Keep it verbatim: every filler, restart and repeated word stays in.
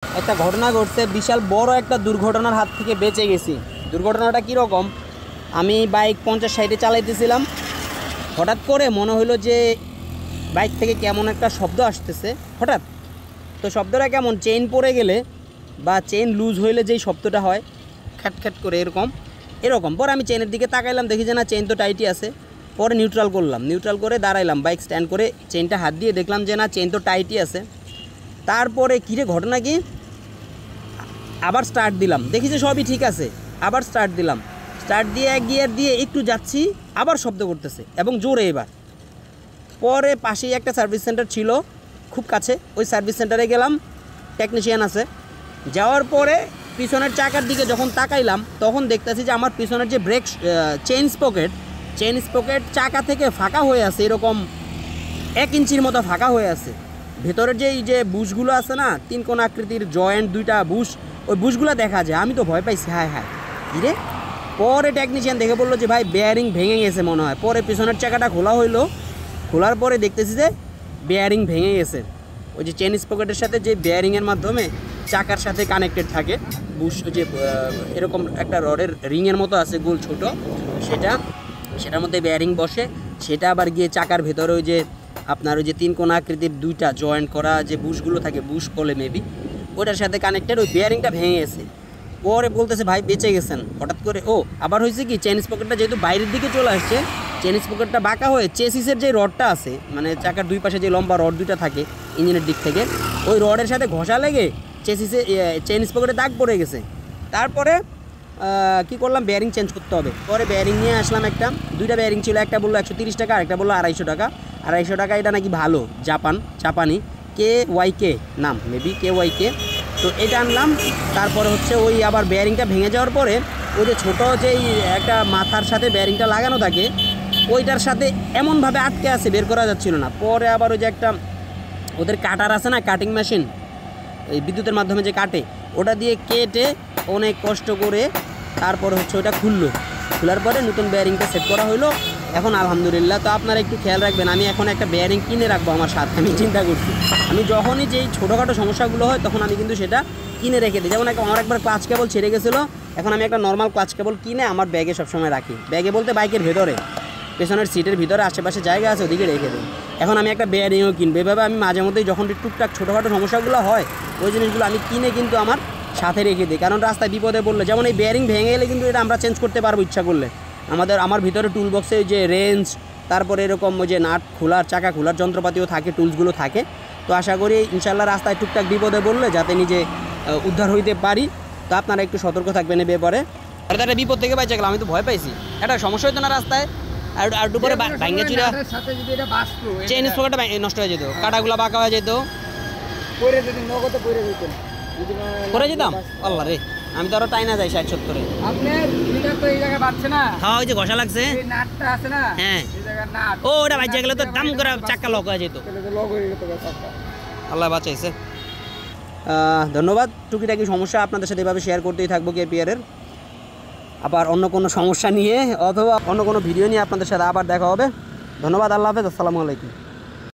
একটা ঘটনা ঘটছে, বিশাল বড় একটা দুর্ঘটনার হাত থেকে বেঁচে গেছি। দুর্ঘটনাটা কীরকম, আমি বাইক পঞ্চাশ ষাটে চালাইতেছিলাম, হঠাৎ করে মনে হলো যে বাইক থেকে কেমন একটা শব্দ আসতেছে হঠাৎ। তো শব্দটা কেমন, চেইন পড়ে গেলে বা চেইন লুজ হইলে যেই শব্দটা হয় খ্যাট খ্যাট করে এরকম এরকম পরে আমি চেইনের দিকে তাকাইলাম, দেখি যে না চেইন তো টাইটই আছে। পরে নিউট্রাল করলাম, নিউট্রাল করে দাঁড়াইলাম, বাইক স্ট্যান্ড করে চেইনটা হাত দিয়ে দেখলাম যে না চেইন তো টাইটই আছে। তারপরে কিরে ঘটনা কি, আবার স্টার্ট দিলাম, দেখি যে সবই ঠিক আছে। আবার স্টার্ট দিলাম, স্টার্ট দিয়ে এক গিয়ার দিয়ে একটু যাচ্ছি, আবার শব্দ করতেছে এবং জোরে। এবার পরে পাশেই একটা সার্ভিস সেন্টার ছিল খুব কাছে, ওই সার্ভিস সেন্টারে গেলাম, টেকনিশিয়ান আছে। যাওয়ার পরে পিছনের চাকার দিকে যখন তাকাইলাম তখন দেখতেছি যে আমার পিছনের যে brake chain sprocket chain sprocket চাকা থেকে ফাঁকা হয়ে আছে, এরকম এক ইঞ্চির মতো ফাঁকা হয়ে আছে। ভেতরের যে এই যে বুশগুলো আছে না, তিন কোণ আকৃতির জয়েন্ট দুইটা বুশ, ওই বুশগুলো দেখা যায়। আমি তো ভয় পাইছি, হায় হায় কিরে। পরে টেকনিশিয়ান দেখে বললো যে ভাই বেয়ারিং ভেঙে গেছে মনে হয়। পরে পিছনের চাকাটা খোলা হইলো, খোলার পরে দেখতেছি যে বেয়ারিং ভেঙে গেছে। ওই যে চেইন স্পকেটের সাথে যে বেয়ারিংয়ের মাধ্যমে চাকার সাথে কানেক্টেড থাকে বুশ, যে এরকম একটা রডের রিংয়ের মতো আছে গোল ছোট, সেটা সেটার মধ্যে বেয়ারিং বসে, সেটা আবার গিয়ে চাকার ভেতরে ওই যে আপনার ওই যে তিন কোণ আকৃতির দুইটা জয়েন্ট করা যে বুশগুলো থাকে, বুশ বলে মেবি, ওইটার সাথে কানেক্টেড, ওই বেয়ারিংটা ভেঙে গেছে। পরে বলতেছে ভাই বেঁচে গেছেন হঠাৎ করে। ও আবার হয়েছে কি, চেইন স্পকেটটা যেহেতু বাইরের দিকে চলে আসছে, চেইন স্পকেটটা বাঁকা হয়ে চেসিসের যে রডটা আছে, মানে চাকার দুই পাশে যে লম্বা রড দুইটা থাকে ইঞ্জিনের দিক থেকে, ওই রডের সাথে ঘষা লেগে চেসিসে চেইন স্পকেটে দাগ পড়ে গেছে। তারপরে কি করলাম, বেয়ারিং চেঞ্জ করতে হবে। পরে বেয়ারিং নিয়ে আসলাম, একটা দুইটা বেয়ারিং ছিল, একটা বললো একশো তিরিশ টাকা, আরেকটা বললো আড়াইশো টাকা। আড়াইশো টাকা এটা নাকি ভালো, জাপান জাপানি কে ওয়াই কে নাম, মেবি কে ওয়াই কে। তো এটা আনলাম। তারপরে হচ্ছে ওই আবার বেয়ারিংটা ভেঙে যাওয়ার পরে ওই যে ছোটো যেই একটা মাথার সাথে বেয়ারিংটা লাগানো থাকে, ওইটার সাথে এমনভাবে আটকে আছে বের করা যাচ্ছিল না। পরে আবার ওই যে একটা ওদের কাটার আছে না, কাটিং মেশিন, এই বিদ্যুতের মাধ্যমে যে কাটে, ওটা দিয়ে কেটে অনেক কষ্ট করে তারপর হচ্ছে ওটা খুললো। খোলার পরে নতুন বেয়ারিংটা সেট করা হলো। এখন আলহামদুলিল্লাহ। তো আপনারা একটু খেয়াল রাখবেন, আমি এখন একটা বেয়ারিং কিনে রাখবো আমার সাথে। আমি চিন্তা করছি, আমি যখনই যেই ছোটোখাটো সমস্যাগুলো হয় তখন আমি কিন্তু সেটা কিনে রেখে দিই। যেমন আমার একবার ক্লাচ কেবল ছেড়ে গেছিলো, এখন আমি একটা নর্মাল ক্লাচ কেবল কিনে আমার ব্যাগে সবসময় রাখি। ব্যাগে বলতে বাইকের ভেতরে, পেছনের সিটের ভিতরে আশেপাশে জায়গা আছে, ওদিকে রেখে দিই। এখন আমি একটা বেয়ারিংও কিনবো। এভাবে আমি মাঝে মধ্যেই যখন টুকটাক ছোটোখাটো সমস্যাগুলো হয়, ওই জিনিসগুলো আমি কিনে কিন্তু আমার সাথে রেখে দিই। কারণ রাস্তায় বিপদে পড়লে, যেমন এই বেয়ারিং ভেঙে গেলে কিন্তু এটা আমরা চেঞ্জ করতে পারবো ইচ্ছা করলে। আমাদের আমার ভিতরে টুল বক্সে যে রেঞ্জ, তারপরে এরকম ওই যে নাট খোলার, চাকা খোলার যন্ত্রপাতিও থাকে, টুলসগুলো থাকে। তো আশা করি ইনশাল্লাহ রাস্তায় টুকটাক বিপদে পড়লে যাতে নিজে উদ্ধার হইতে পারি। তো আপনারা একটু সতর্ক থাকবেন এ ব্যাপারে। আর একটা বিপদ থেকে বাইচে গেলাম, আমি তো ভয় পাইছি, একটা সমস্যা হতো না রাস্তায়। আর আর দুপুরে ভাঙ্গে চুরা চেইন স্পকেটটা নষ্ট হয়ে যেত, কাটাগুলো বাঁকা হয়ে যেত, পরে যেতাম। আল্লাহ রে, আমি তো আরো টাইনা যাই ষাট সত্তরে। হ্যাঁ ওই যে ঘষা লাগছে, হ্যাঁ ও ওটা বাজে গেলে তো দাম করে চাক্কা লক হয়ে যেত। আল্লাহ বাঁচাইছে। ধন্যবাদ। টুকিটাকি সমস্যা আপনাদের সাথে এভাবে শেয়ার করতেই থাকবো কেপিআরের। আবার অন্য কোনো সমস্যা নিয়ে অথবা অন্য কোনো ভিডিও নিয়ে আপনাদের সাথে আবার দেখা হবে। ধন্যবাদ। আল্লাহ হাফেজ। আসসালামু আলাইকুম।